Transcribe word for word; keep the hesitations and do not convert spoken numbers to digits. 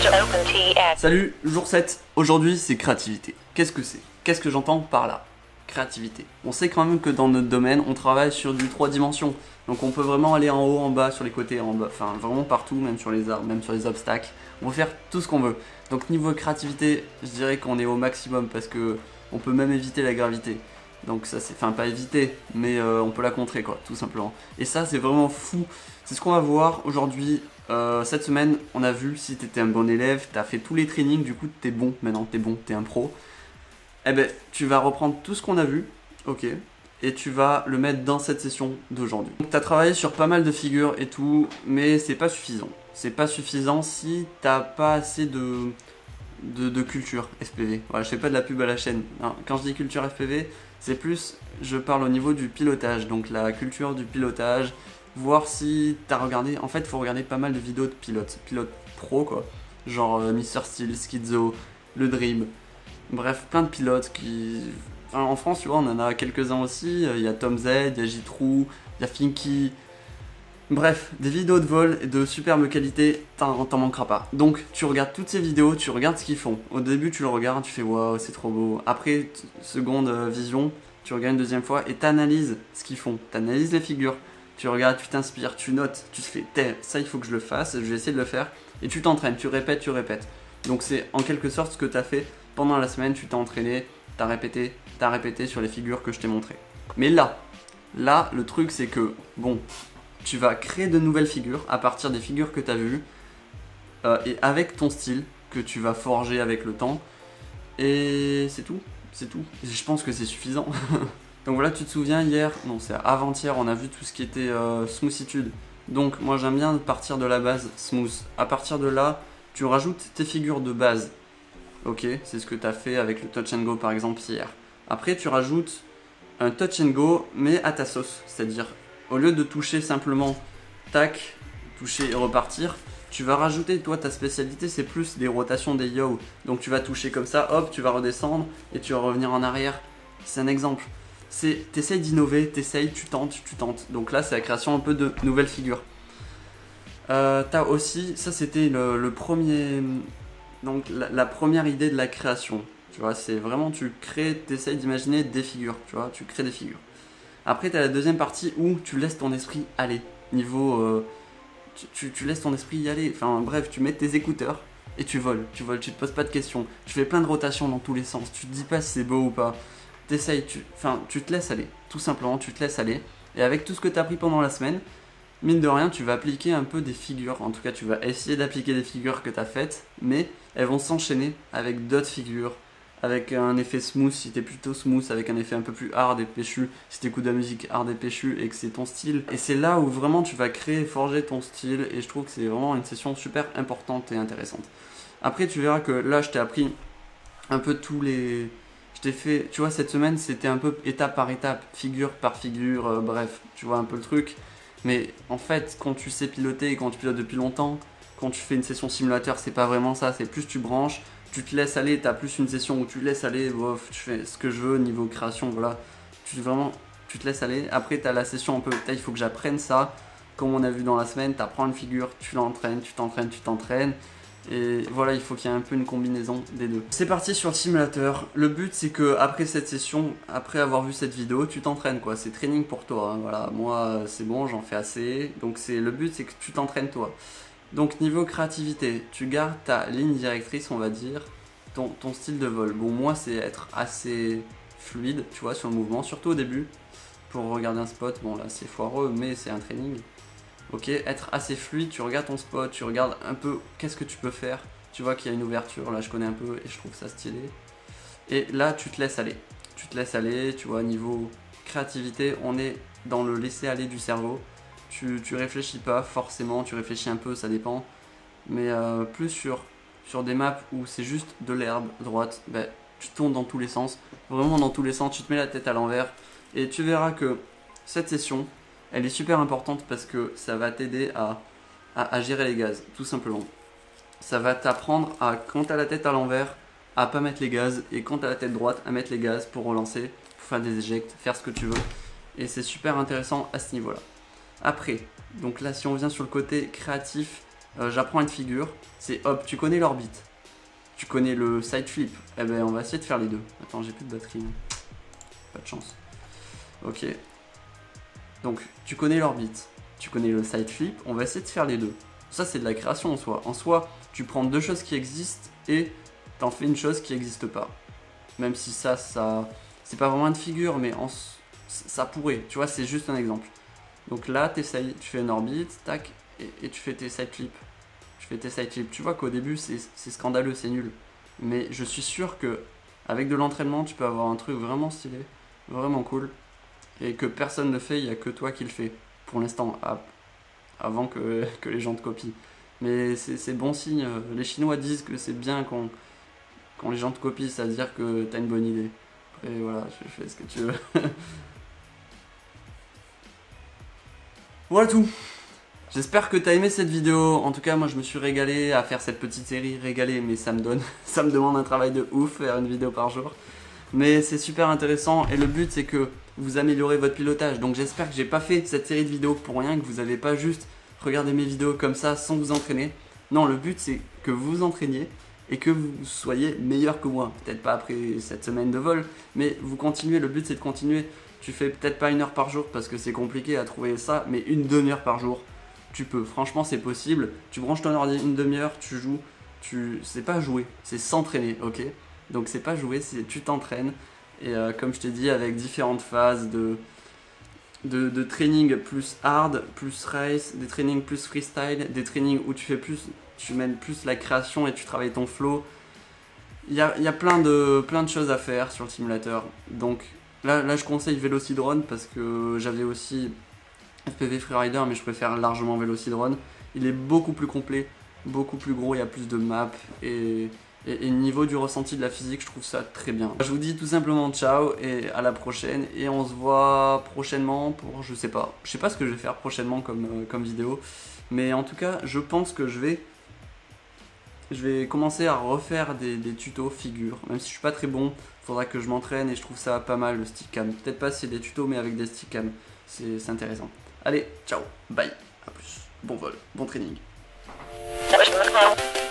Salut, jour sept. Aujourd'hui, c'est créativité. Qu'est-ce que c'est? Qu'est-ce que j'entends par là? Créativité. On sait quand même que dans notre domaine, on travaille sur du trois dimensions. Donc on peut vraiment aller en haut, en bas, sur les côtés, en bas, enfin vraiment partout, même sur les arbres, même sur les obstacles. On peut faire tout ce qu'on veut. Donc niveau créativité, je dirais qu'on est au maximum parce que on peut même éviter la gravité. Donc ça c'est, enfin pas éviter, mais euh, on peut la contrer quoi, tout simplement. Et ça c'est vraiment fou. C'est ce qu'on va voir aujourd'hui. Euh, cette semaine, on a vu si t'étais un bon élève, t'as fait tous les trainings, du coup t'es bon, maintenant t'es bon, t'es un pro. Eh ben, tu vas reprendre tout ce qu'on a vu, ok, et tu vas le mettre dans cette session d'aujourd'hui. Donc t'as travaillé sur pas mal de figures et tout, mais c'est pas suffisant. C'est pas suffisant si t'as pas assez de, de, de culture F P V. Voilà, je fais pas de la pub à la chaîne. Non, quand je dis culture F P V, c'est plus, je parle au niveau du pilotage, donc la culture du pilotage, voir si t'as regardé, en fait il faut regarder pas mal de vidéos de pilotes, pilotes pro quoi, genre euh, Mister Steel, Schizo, le Dream, bref plein de pilotes qui, enfin, en France tu vois on en a quelques-uns aussi, il y a Tom Z, il y a Jitrou, il y a Finky, bref des vidéos de vol de superbe qualité, t'en manqueras pas. Donc tu regardes toutes ces vidéos, tu regardes ce qu'ils font, au début tu le regardes, tu fais waouh c'est trop beau, après seconde vision, tu regardes une deuxième fois et t'analyses ce qu'ils font, t'analyses les figures. Tu regardes, tu t'inspires, tu notes, tu te fais « ça il faut que je le fasse, je vais essayer de le faire » et tu t'entraînes, tu répètes, tu répètes. Donc c'est en quelque sorte ce que tu as fait pendant la semaine, tu t'es entraîné, tu as répété, tu as répété sur les figures que je t'ai montrées. Mais là, là le truc c'est que, bon, tu vas créer de nouvelles figures à partir des figures que tu as vues euh, et avec ton style que tu vas forger avec le temps et c'est tout, c'est tout. Je pense que c'est suffisant. Donc voilà, tu te souviens hier, non c'est avant-hier, on a vu tout ce qui était euh, smoothitude. Donc moi j'aime bien partir de la base smooth. À partir de là, tu rajoutes tes figures de base. Ok, c'est ce que tu as fait avec le touch and go par exemple hier. Après tu rajoutes un touch and go mais à ta sauce. C'est-à-dire au lieu de toucher simplement tac, toucher et repartir, tu vas rajouter, toi ta spécialité c'est plus des rotations des yo. Donc tu vas toucher comme ça, hop, tu vas redescendre et tu vas revenir en arrière. C'est un exemple. C'est t'essayes d'innover, t'essayes, tu tentes, tu tentes. Donc là, c'est la création un peu de nouvelles figures. Euh, T'as aussi, ça c'était le, le premier, donc la, la première idée de la création. Tu vois, c'est vraiment tu crées, t'essayes d'imaginer des figures. Tu vois, tu crées des figures. Après, t'as la deuxième partie où tu laisses ton esprit aller. Niveau, euh, tu, tu, tu laisses ton esprit y aller. Enfin bref, tu mets tes écouteurs et tu voles. Tu voles, tu te poses pas de questions. Tu fais plein de rotations dans tous les sens. Tu te dis pas si c'est beau ou pas. T'essayes, tu, enfin, tu te laisses aller, tout simplement, tu te laisses aller. Et avec tout ce que tu as appris pendant la semaine, mine de rien, tu vas appliquer un peu des figures. En tout cas, tu vas essayer d'appliquer des figures que tu as faites, mais elles vont s'enchaîner avec d'autres figures, avec un effet smooth si tu es plutôt smooth, avec un effet un peu plus hard et péchu si tu écoutes de la musique hard et péchu et que c'est ton style. Et c'est là où vraiment tu vas créer, forger ton style, et je trouve que c'est vraiment une session super importante et intéressante. Après, tu verras que là, je t'ai appris un peu tous les... Je t'ai fait, tu vois, cette semaine, c'était un peu étape par étape, figure par figure, euh, bref, tu vois un peu le truc. Mais en fait, quand tu sais piloter et quand tu pilotes depuis longtemps, quand tu fais une session simulateur, c'est pas vraiment ça, c'est plus tu branches, tu te laisses aller, tu as plus une session où tu laisses aller, bof, tu fais ce que je veux niveau création, voilà. Tu, vraiment, tu te laisses aller. Après, tu as la session un peu, il faut que j'apprenne ça, comme on a vu dans la semaine, tu apprends une figure, tu l'entraînes, tu t'entraînes, tu t'entraînes. Et voilà, il faut qu'il y ait un peu une combinaison des deux. C'est parti sur le simulateur. Le but c'est que après cette session, après avoir vu cette vidéo, tu t'entraînes quoi. C'est training pour toi. Hein. Voilà, moi c'est bon, j'en fais assez. Donc c'est le but c'est que tu t'entraînes toi. Donc niveau créativité, tu gardes ta ligne directrice, on va dire, ton, ton style de vol. Bon, moi c'est être assez fluide, tu vois, sur le mouvement, surtout au début. Pour regarder un spot, bon là c'est foireux, mais c'est un training. Ok, être assez fluide, tu regardes ton spot, tu regardes un peu qu'est-ce que tu peux faire. Tu vois qu'il y a une ouverture, là je connais un peu et je trouve ça stylé. Et là tu te laisses aller. Tu te laisses aller, tu vois, niveau créativité, on est dans le laisser aller du cerveau. Tu, tu réfléchis pas forcément, tu réfléchis un peu, ça dépend. Mais euh, plus sur, sur des maps où c'est juste de l'herbe droite, ben, tu tournes dans tous les sens. Vraiment dans tous les sens, tu te mets la tête à l'envers. Et tu verras que cette session, elle est super importante parce que ça va t'aider à, à, à gérer les gaz, tout simplement. Ça va t'apprendre à, quand tu as la tête à l'envers, à pas mettre les gaz, et quand tu as la tête droite, à mettre les gaz pour relancer, pour faire des éjects, faire ce que tu veux. Et c'est super intéressant à ce niveau-là. Après, donc là si on vient sur le côté créatif, euh, j'apprends une figure, c'est hop, tu connais l'orbite, tu connais le side flip, eh ben on va essayer de faire les deux. Attends, j'ai plus de batterie, pas de chance. Ok, donc tu connais l'orbite, tu connais le side flip, on va essayer de faire les deux. Ça c'est de la création en soi. En soi, tu prends deux choses qui existent et t'en fais une chose qui n'existe pas. Même si ça, ça c'est pas vraiment une figure, mais en, ça pourrait, tu vois, c'est juste un exemple. Donc là, tu fais une orbite, tac, et, et tu fais tes side flips. Tu fais tes side flips. Tu vois qu'au début, c'est scandaleux, c'est nul. Mais je suis sûr que avec de l'entraînement, tu peux avoir un truc vraiment stylé, vraiment cool, et que personne ne fait, il n'y a que toi qui le fais, pour l'instant, avant que, que les gens te copient. Mais c'est bon signe. Les Chinois disent que c'est bien quand, quand les gens te copient, ça veut dire que tu as une bonne idée. Après, voilà, je fais ce que tu veux. Voilà tout. J'espère que tu as aimé cette vidéo. En tout cas, moi, je me suis régalé à faire cette petite série. Régalé, mais ça me donne, ça me demande un travail de ouf, faire une vidéo par jour. Mais c'est super intéressant et le but, c'est que vous améliorez votre pilotage. Donc j'espère que j'ai pas fait cette série de vidéos pour rien, que vous n'avez pas juste regardé mes vidéos comme ça sans vous entraîner. Non, le but, c'est que vous vous entraîniez et que vous soyez meilleur que moi. Peut-être pas après cette semaine de vol, mais vous continuez. Le but, c'est de continuer. Tu fais peut-être pas une heure par jour parce que c'est compliqué à trouver ça, mais une demi-heure par jour, tu peux. Franchement, c'est possible. Tu branches ton ordi une demi-heure, tu joues. Tu... C'est pas jouer, c'est s'entraîner, ok? Donc c'est pas jouer, c'est tu t'entraînes. Et euh, comme je t'ai dit, avec différentes phases de, de, de training plus hard, plus race, des trainings plus freestyle, des trainings où tu fais plus, tu mènes plus la création et tu travailles ton flow. Il y a, il y a plein, de, plein de choses à faire sur le simulateur. Donc là, là je conseille Velocidrone parce que j'avais aussi F P V Freerider, mais je préfère largement Velocidrone. Il est beaucoup plus complet, beaucoup plus gros, il y a plus de maps et... Et, et niveau du ressenti de la physique, je trouve ça très bien. Je vous dis tout simplement ciao et à la prochaine. Et on se voit prochainement pour, je sais pas, je sais pas ce que je vais faire prochainement comme, euh, comme vidéo. Mais en tout cas, je pense que je vais, je vais commencer à refaire des, des tutos figures. Même si je suis pas très bon, il faudra que je m'entraîne et je trouve ça pas mal le stick cam. Peut-être pas si c'est des tutos, mais avec des stick cam, c'est intéressant. Allez, ciao, bye, à plus, bon vol, bon training.